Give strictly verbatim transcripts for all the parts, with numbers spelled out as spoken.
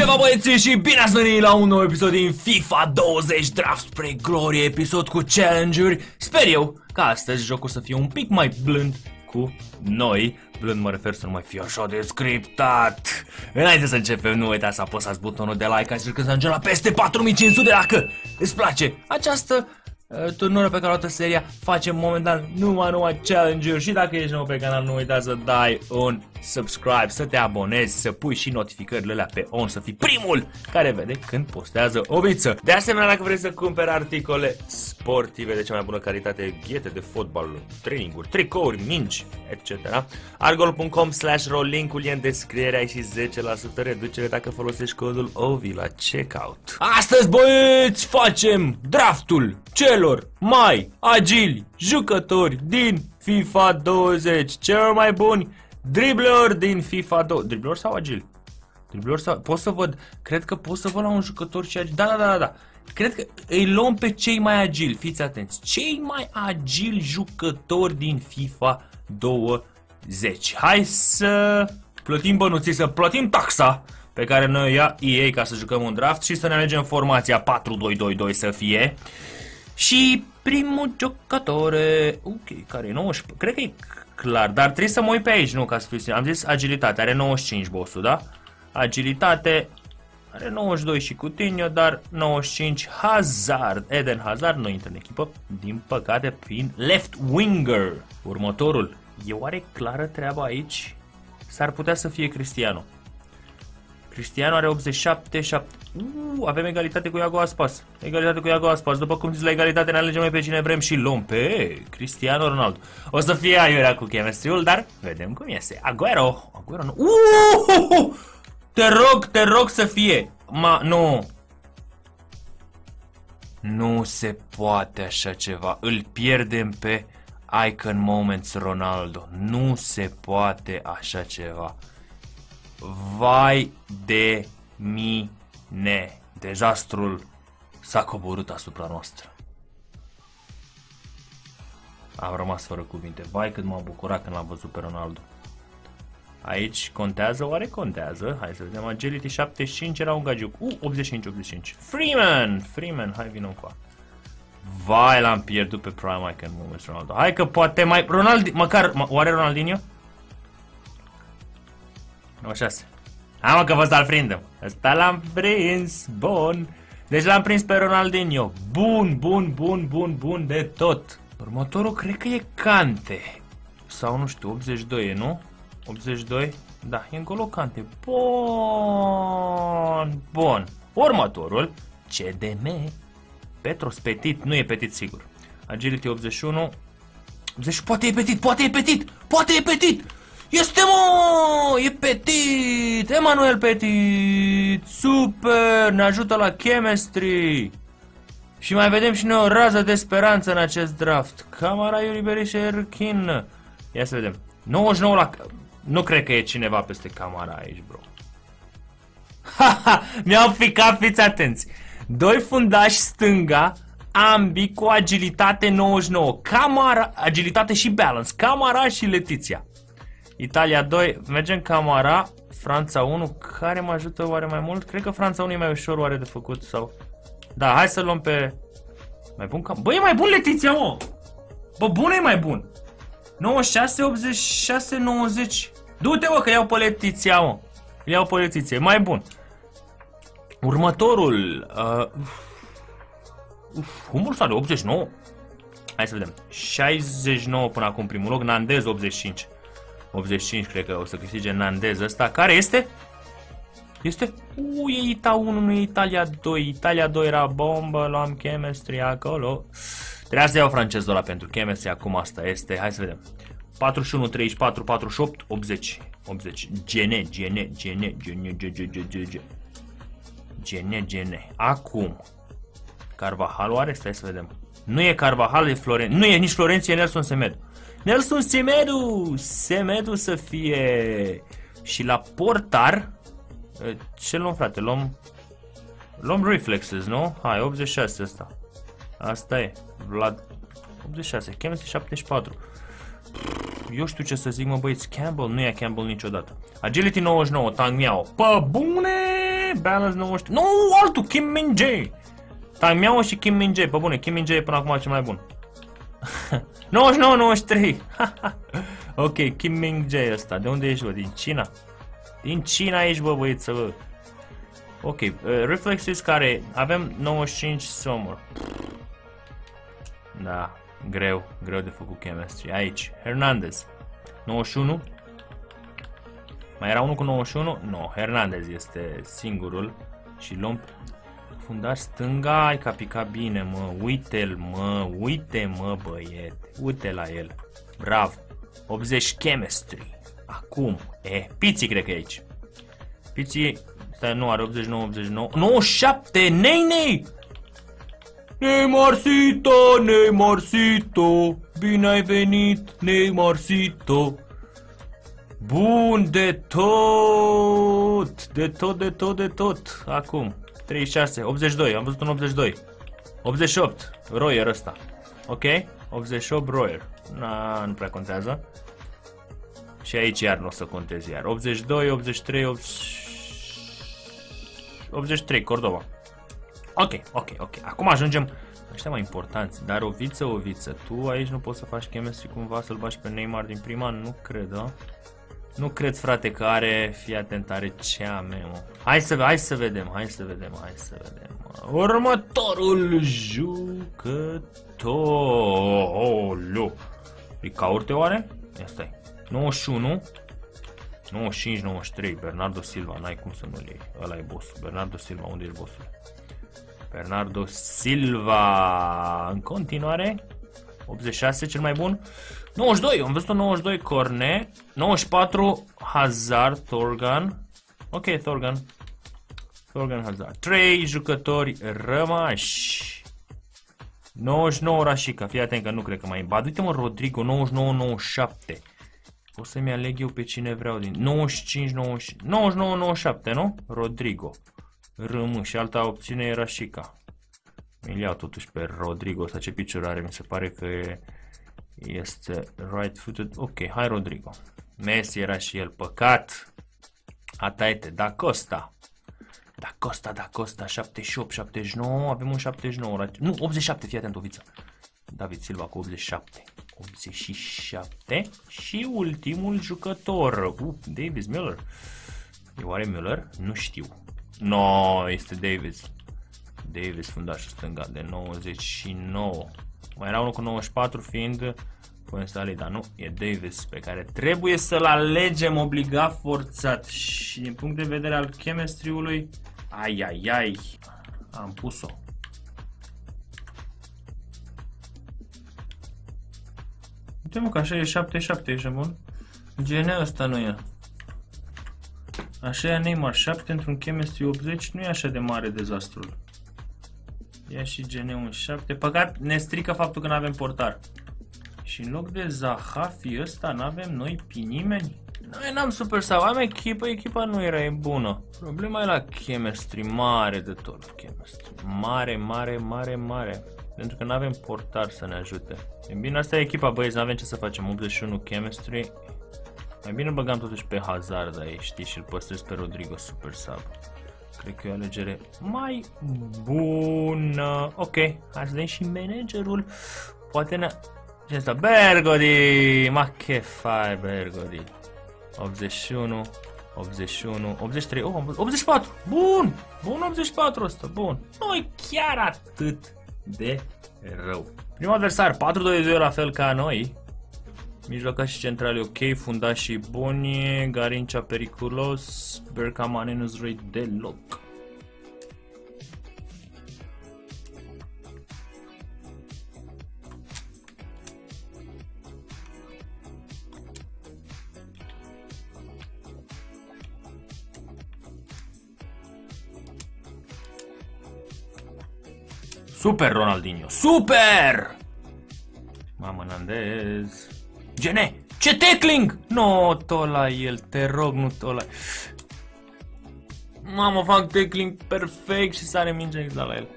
Ceva băieți și bine ați venit la un nou episod din FIFA douăzeci Draft spre glorie, episod cu challenge-uri. Sper eu că astăzi jocul să fie un pic mai blând cu noi. Blând mă refer să nu mai fie așa de scriptat. Înainte să începem, nu uitați să apăsați butonul de like, astfel că să ajungem la peste patru mii cinci sute dacă îți place această uh, turnură pe care o dată seria. Facem momentan numai numai challenge-uri și dacă ești nou pe canal, nu uitați să dai un subscribe, să te abonezi, să pui și notificările alea pe on, să fii primul care vede când postează o viță. De asemenea, dacă vrei să cumperi articole sportive de cea mai bună calitate, ghete de fotbal, traininguri, tricouri, mingi, et cetera, argol punct com slash ro, linkul e în descriere, ai și zece la sută reducere dacă folosești codul O V I la checkout. Astăzi, băieți, facem draftul celor mai agili jucători din FIFA douăzeci, celor mai buni dribbleri din FIFA douăzeci. Dribbleri sau agili? Dribbleri sau... Pot să văd... Cred că pot să văd la un jucător și agili. Da, da, da, da. Cred că îi luăm pe cei mai agili. Fiți atenți. Cei mai agili jucători din FIFA douăzeci. Hai să plătim bănuții, să plătim taxa pe care noi ia E A ca să jucăm un draft și să ne alegem formația patru doi doi doi să fie. Și primul jucător... Ok, care e nouăsprezece? Cred că e... clar, dar trebuie să mă uit pe aici, nu, ca să fiu sincer. Am zis agilitate, are nouăzeci și cinci bossul, da? Agilitate, are nouăzeci și doi și Coutinho, dar nouăzeci și cinci Hazard. Eden Hazard nu intră în echipă, din păcate, fiind left winger. Următorul, e oare clară treaba aici? S-ar putea să fie Cristiano. Cristiano are optzeci și șapte, șapte. Uh, avem egalitate cu Iago Aspas. Egalitate cu Iago Aspas. După cum zici, la egalitate ne alegem noi pe cine vrem și luăm pe Cristiano Ronaldo. O să fie aiurea cu chemistry-ul, dar vedem cum iese. Aguero. Aguero nu. Uh! Te rog, te rog să fie. Ma, nu. Nu se poate așa ceva. Îl pierdem pe Icon Moments Ronaldo. Nu se poate așa ceva. Vai de mine. Dezastrul s-a coborât asupra noastră. Am rămas fără cuvinte. Vai cât m-am bucurat când l-am văzut pe Ronaldo. Aici contează? Oare contează? Hai să vedem. Agility șaptezeci și cinci era un gagiuc. Uh, optzeci și cinci, optzeci și cinci. Freeman! Freeman, hai vină cu a. Vai, l-am pierdut pe Prime Icon Moments Ronaldo. Hai că poate mai... Ronaldo... Măcar... Oare Ronaldinho? nouăzeci și șase. Hai mă că vă să-l prindem. Ăsta l-am prins. Bun. Deci l-am prins pe Ronaldinho. Bun, bun, bun, bun, bun de tot. Următorul cred că e Kante. Sau nu știu, optzeci și doi e, nu? optzeci și doi? Da, e încolo Kante. Bun. Bun. Următorul. C D M. Petros Petit. Nu e Petit sigur. Agility optzeci și unu. optzeci, poate e Petit, poate e Petit. Poate e Petit. Este, mă! E Petit! Emanuel Petit! Super! Ne ajută la chemistry! Și mai vedem și noi o rază de speranță în acest draft. Camara, Yuri Berisha-Erkin. Ia să vedem. nouăzeci și nouă la... Nu cred că e cineva peste Camara aici, bro. Haha! Mi-au picat, fiți atenți! Doi fundași stânga, ambii cu agilitate nouăzeci și nouă. Camara, agilitate și balance. Camara și Letizia. Italia doi, mergem Camara, Franța unu, care mă ajută oare mai mult? Cred că Franța unu e mai ușor oare de făcut sau... Da, hai să luăm pe... Mai bun Cam... Bă, e mai bun Letizia, mă! Bă, bun e mai bun! nouăzeci și șase, optzeci și șase, nouăzeci... Du-te, mă, că iau pe Letizia, mă! Iau pe Letizia, e mai bun! Următorul... Uh... Uf, Hummels are optzeci și nouă? Hai să vedem. șaizeci și nouă până acum primul loc, Nandez optzeci și cinci. optzeci și cinci cred că o să câștige Nandez ăsta. Care este? Este? Uuu, e Ita unu, nu e Italia doi. Italia doi era bombă, luam chemistry acolo. Trebuia să iau francezul ăla pentru chemistry, acum asta este. Hai să vedem. patruzeci și unu, treizeci și patru, patruzeci și opt, optzeci. optzeci. Gene, gene, gene, gene, gene, gene, gene, gene. Acum. Carvajal oare? Stai să vedem. Nu e Carvajal, e Florenția. Nu e nici Florenția, e Nelson Semedo. Nelson Semedo! Semedo să fie! Și la portar... Ce luăm, frate? Luăm... Luăm Reflexes, nu? Hai, optzeci și șase ăsta. Asta e. Vlad... optzeci și șase. Chemistry șaptezeci și patru. Eu știu ce să zic, mă băieți. Campbell? Nu e Campbell niciodată. Agility nouăzeci și nouă. Tang Miao. Pă bune! Balance nouăzeci și trei. Nu, altul, Kim Min-jae. Tang Miao și Kim Min-jae. Pe bune, Kim Min-jae e până acum cel mai bun. nouăzeci și nouă nouăzeci și trei. Ok, Kim Min-jae ăsta. De unde ești, bă? Din China? Din China ești, bă, băieță, bă. Ok, uh, Reflexes care avem nouăzeci și cinci Summer. Da, greu, greu de făcut chemistry. Aici, Hernandez. nouăzeci și unu. Mai era unul cu nouăzeci și unu? Nu, Hernandez este singurul. Și luăm fundaș stânga, ai că a picat bine, mă. Uite-l, mă, uite, mă, băiete. Uite la el. Bravo. optzeci chemistry. Acum, e, Piții cred că e aici. Piții, stai, nu are optzeci și nouă, optzeci și nouă. nouăzeci și șapte, nei, nei! Neymarcito, Neymarcito, bine ai venit, Neymarcito. Bun de tot, de tot, de tot, de tot. Acum, treizeci și șase, optzeci și doi, am văzut un optzeci și doi. optzeci și opt, Royer ăsta. Ok, optzeci și opt Royer. Na, nu prea contează. Și aici iar nu o să contez iar. optzeci și doi, optzeci și trei, optzeci și trei, Cordova. Ok, ok, ok. Acum ajungem ăștia mai importanți. Dar o viță, o viță. Tu aici nu poți să faci chemistry cumva, să-l bagi pe Neymar din prima? Nu cred, da? Nu cred, frate, că are, fii atent, are cea mea, mă. Hai să, hai să vedem, hai să vedem, hai să vedem. Următorul jucător. E caurte oare? Ia stai. nouăzeci și unu. nouăzeci și cinci, nouăzeci și trei. Bernardo Silva, n-ai cum să nu-l iei. Ăla e bossul. Bernardo Silva, unde e bossul? Bernardo Silva. În continuare. optzeci și șase, cel mai bun. nouăzeci și doi, am văzut nouăzeci și doi Corne. nouăzeci și patru Hazard, Thorgan. Ok, Thorgan. Thorgan Hazard. trei jucători rămași. nouăzeci și nouă Rashica. Fii atent că nu cred că mai e. Ba, uite-mă, Rodrigo, nouăzeci și nouă, nouăzeci și șapte. O să-mi aleg eu pe cine vreau din... nouăzeci și cinci, nouăzeci, nouăzeci și nouă, nouăzeci și șapte, nu? Rodrigo. Râmă. Și alta opțiune e Rashica. Mi-l iau totuși pe Rodrigo ăsta. Ce picior are? Mi se pare că e... este right-footed. Ok, hai Rodrigo. Messi era și el. Păcat. Ataite. Da Costa. Da Costa, Da Costa. șaptezeci și opt, șaptezeci și nouă. Avem un șaptezeci și nouă. Nu, optzeci și șapte. Fii atent, Oviță. David Silva cu optzeci și șapte. optzeci și șapte. Și ultimul jucător. Uh, Davis Miller. E oare Miller? Nu știu. No, este Davis. Davis, fundașul stânga de nouăzeci și nouă. Mai era unul cu nouăzeci și patru fiind Fuenzali, dar nu, e Davis pe care trebuie să-l alegem obligat forțat. Și din punct de vedere al chemistry-ului, ai, ai, ai, am pus-o. Uite-mă că așa e șapte șapte, ești bun? G N ăsta nu e. Așa e Neymar șapte într-un chemistry optzeci, nu e așa de mare dezastrul. Ia și G N unu șapte. Păcat, ne strică faptul că nu avem portar. Și în loc de Zahafi ăsta n-avem noi pe nimeni? Noi n-am super sau am echipă, echipa nu era e bună. Problema e la chemistry, mare de tot. Chemistry, mare, mare, mare, mare. Pentru că nu avem portar să ne ajute. E bine, asta e echipa, băieți, n-avem ce să facem. optzeci și unu chemistry. Mai bine îl băgam totuși pe Hazard aici, știi, și îl păstrez pe Rodrigo super sub. Cred că e o alegere mai bună. Ok, hai să vedem și managerul. Poate ne... Ce asta? Bergodi! Ma che fai, Bergodi? optzeci și unu, optzeci și unu, optzeci și trei, oh, optzeci și patru! Bun! Bun optzeci și patru ăsta, bun. Nu e chiar atât de rău. Primul adversar, patru doi doi la fel ca noi. Mijlocași centrali ok, fundașii buni, Garincea periculos, Bergkamane nu-ți răi deloc. Super Ronaldinho, super! Mamă, Nandez. Gene, ce tackling! No, tot la el, te rog, nu tot la... Mamă, fac tackling perfect și sare mingea exact la el.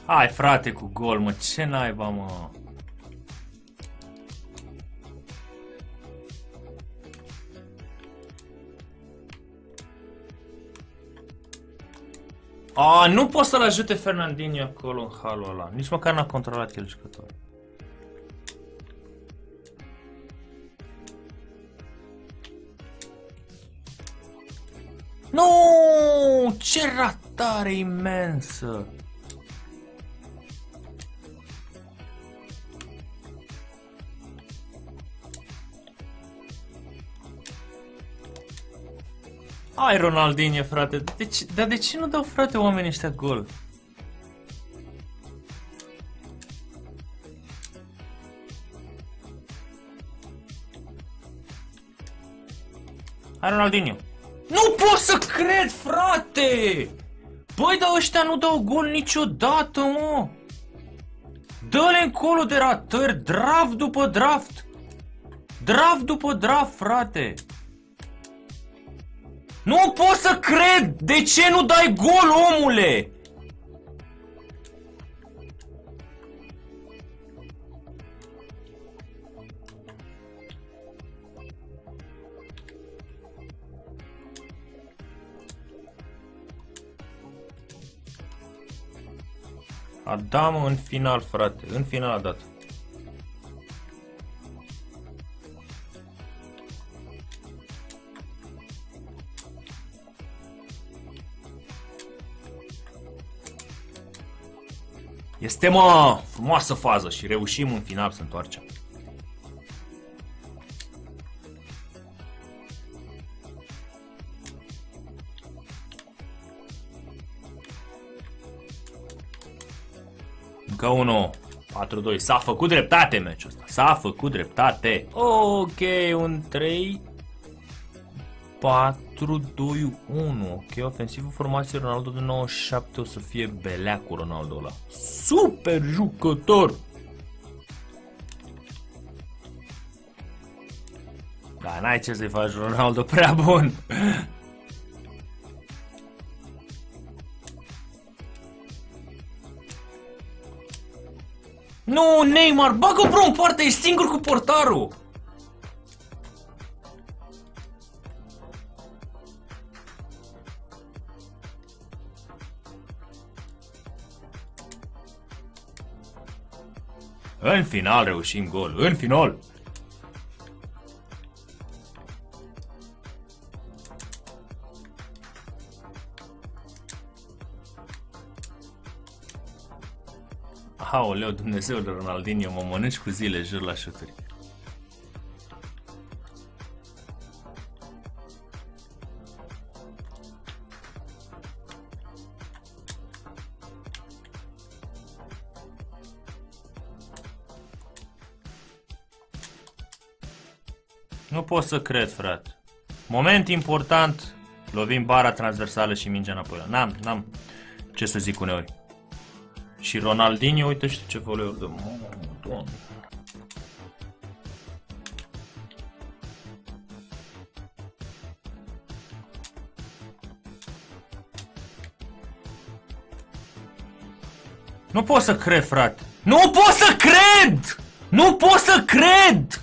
Hai frate cu gol, mă, ce naiba, mă. A, nu pot să-l ajute Fernandinho acolo în halul ăla. Nici măcar n-a controlat el jucător. Nu, ce ratare imensă! Ai Ronaldinho, frate, de ce, dar de ce nu dau, frate, oamenii ăștia gol? Hai Ronaldinho. Nu pot să cred, frate! Băi, dar ăștia nu dau gol niciodată, mă! Dă-le încolo de ratări, draft după draft! Draft după draft, frate! Nu pot să cred! De ce nu dai gol, omule? A dat, mă, în final, frate. În final a dat. Este, mă, frumoasă fază și reușim în final să întoarcem. Încă unul. patru doi. S-a făcut dreptate meciul ăsta. S-a făcut dreptate. Ok, un trei patru doi unu. Ok, ofensivul formației Ronaldo de nouăzeci și șapte o să fie beleacul Ronaldo ăla. Super jucător! Da, n-ai ce să-i faci, Ronaldo, prea bun! Nu, Neymar, bagă bro în poartă, e singur cu portarul! În final reușim gol, în final! Aoleu, Dumnezeule, Ronaldinho, mă mănânci cu zile, jur, la șuturi. Nu pot să cred, frate. Moment important, lovim bara transversală și mingea înapoi. N-am, n-am ce să zic uneori. Și Ronaldinho, uite știu ce voleuri de... Doamne. Nu pot să cred, frate. Nu pot să cred! Nu pot să cred!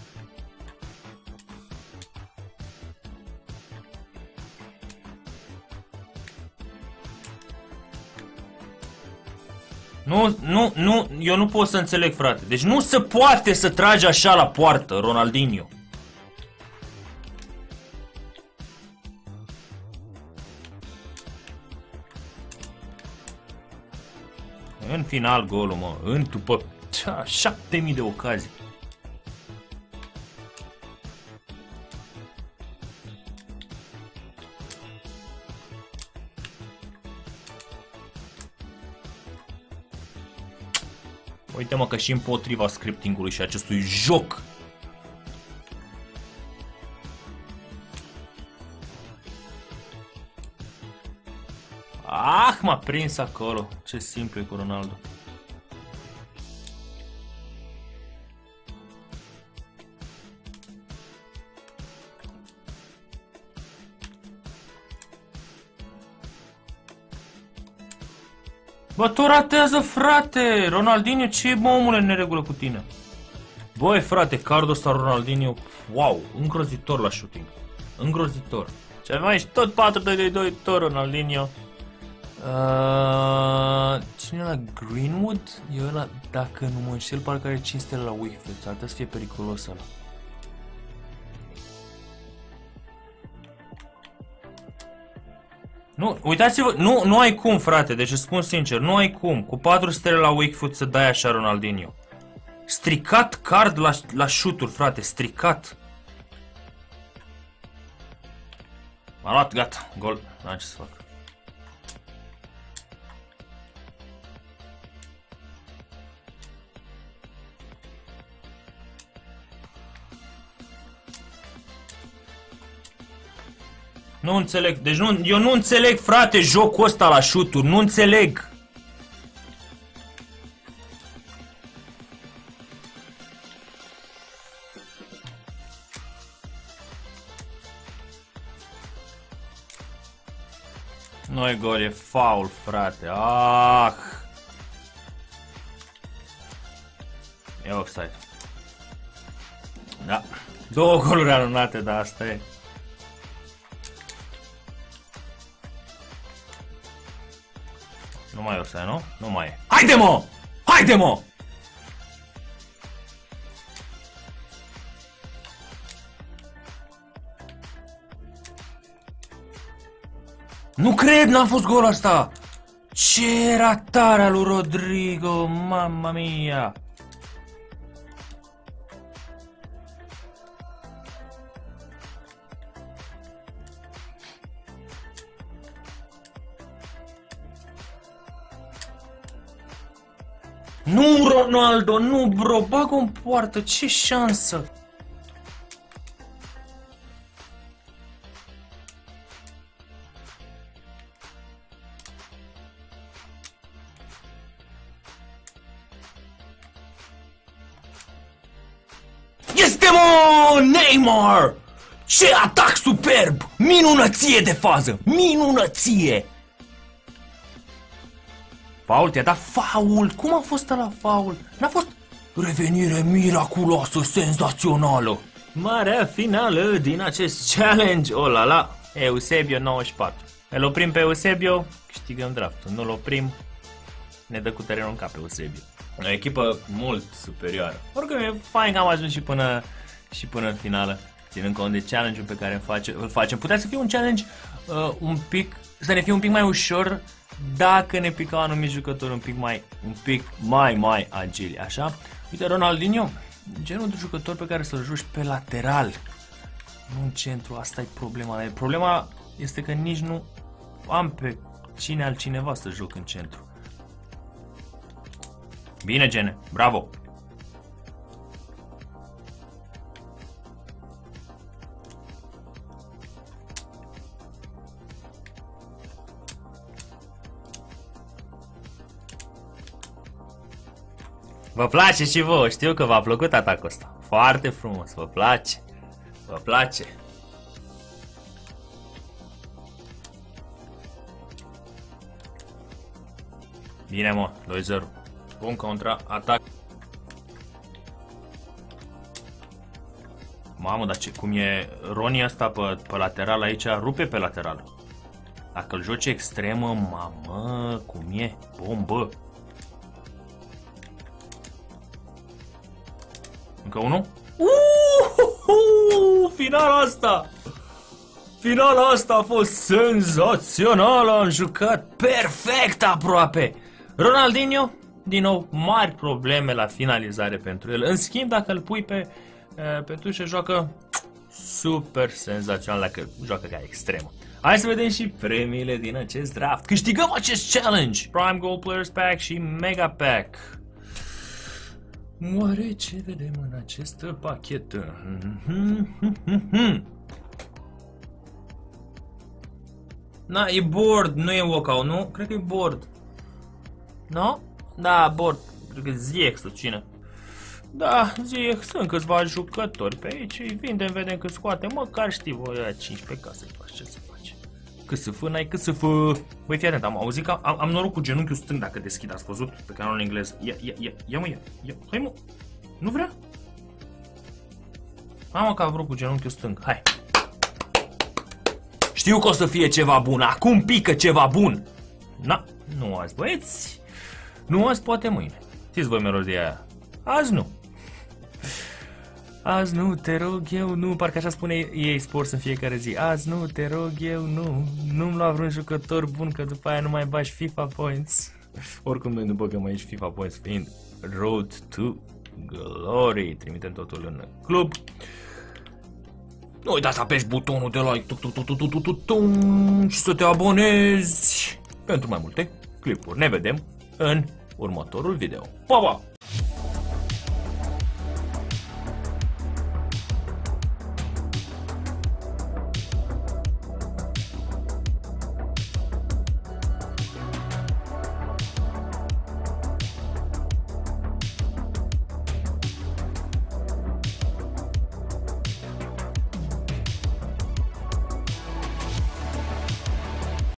Nu, nu, nu, eu nu pot să înțeleg, frate. Deci nu se poate să tragi așa la poartă, Ronaldinho. În final golul, mă, în după șapte mii de ocazii. Uite-mă că și împotriva scriptingului și acestui joc. Ah, m-a prins acolo. Ce simplu e cu Ronaldo. Bă, tu ratează, frate! Ronaldinho, ce e, mă, omule, în neregulă cu tine? Băi, frate, cardul ăsta Ronaldinho, wow, îngrozitor la shooting. Îngrozitor. Și avem aici tot patru doi doi doi, tot Ronaldinho. Uh, cine e la Greenwood? E ăla, dacă nu mă înșel, parcă are cinci stele la Wickfield. Ar putea să fie periculos ăla. Nu, uitați-vă, nu, nu ai cum, frate, deci îți spun sincer, nu ai cum cu patru stele la Wickfield să dai așa Ronaldinho. Stricat card la, la shoot-uri, frate, stricat. M-a luat, gata, gol, n-am ce să fac. Nu înțeleg, deci nu, eu nu înțeleg, frate, jocul ăsta la shoot-uri, nu înțeleg. Nu e gol, e foul, frate, ah. E offside. Da, două goluri anulate, dar asta e. Nu mai e offside, nu? Nu mai e. Haide, mă! Haide, mă! Nu cred, n-a fost gol asta! Ce ratarea lui Rodrigo, mamma mia! Nu, Ronaldo, nu, bro, bag-o în poartă, ce șansă! Este, mă, Neymar! Ce atac superb! Minunăție de fază! Minunăție! Faul? Te-a dat faul? Cum a fost ăla faul? N-a fost revenire miraculoasă, senzațională! Marea finală din acest challenge! O la la! Eusebio nouăzeci și patru. Îl oprim pe Eusebio, câștigăm draftul. Nu-l oprim, ne dă cu terenul în cap Eusebio. O echipă mult superioară. Oricum e fain că am ajuns și până, și până în finală, ținând cont de challenge-ul pe care îl, face, îl facem. Putea să fie un challenge uh, un pic, să ne fie un pic mai ușor dacă ne picau anumiți jucători un pic mai, un pic mai, mai agili, așa? Uite, Ronaldinho, genul de jucător pe care să-l joci pe lateral, nu în centru, asta e problema. Problema este că nici nu am pe cine altcineva să joc în centru. Bine, Gene, bravo! Vă place și vouă, știu că v-a plăcut atacul ăsta. Foarte frumos, vă place. Vă place. Bine, mă, doi zero. Bun contra-atac. Mamă, dar ce, cum e Roni ăsta pe, pe lateral aici, rupe pe lateral. Dacă îl joci extremă, mamă, cum e, bombă. Încă unul? Uuuuh, finala asta! Finala asta a fost senzațională, am jucat perfect aproape. Ronaldinho, din nou, mari probleme la finalizare pentru el. În schimb, dacă îl pui pe, pe tușă, joacă super senzațional dacă joacă ca extremă. Hai să vedem și premiile din acest draft. Câștigăm acest challenge! Prime Gold Players Pack și Mega Pack. Oare ce vedem în acest pachet? Na, e board, nu e walkout, nu? Cred că e board. Nu? Da, board. Cred că Ziyech sau cine. Da, Ziyech, sunt câțiva jucători pe aici. Îi vindem, vedem cât scoate. Măcar știi voi, ia cincisprezece ca să faci, ce să faci. Cât să fă, n-ai cât să fă. Băi, fii atent, am auzit că am, am noroc cu genunchiul stâng dacă deschid, ați văzut? Pe canalul în engleză. Ia, ia, ia, ia mă, ia, ia, hai mă. Nu vrea? Hai mă că a vrut cu genunchiul stâng, hai. Știu că o să fie ceva bun, acum pică ceva bun. Na, nu azi, băieți. Nu azi, poate mâine. Știți voi melodia aia? Azi nu. Azi nu, te rog eu, nu, parcă așa spune ei Sports în fiecare zi. Azi nu, te rog eu, nu, nu-mi lua vreun jucător bun, că după aia nu mai bagi FIFA Points. Oricum noi nu băgăm aici FIFA Points, fiind Road to Glory. Trimitem totul în club. Nu uita să apeși butonul de like și să te abonezi pentru mai multe clipuri. Ne vedem în următorul video. Pa, pa!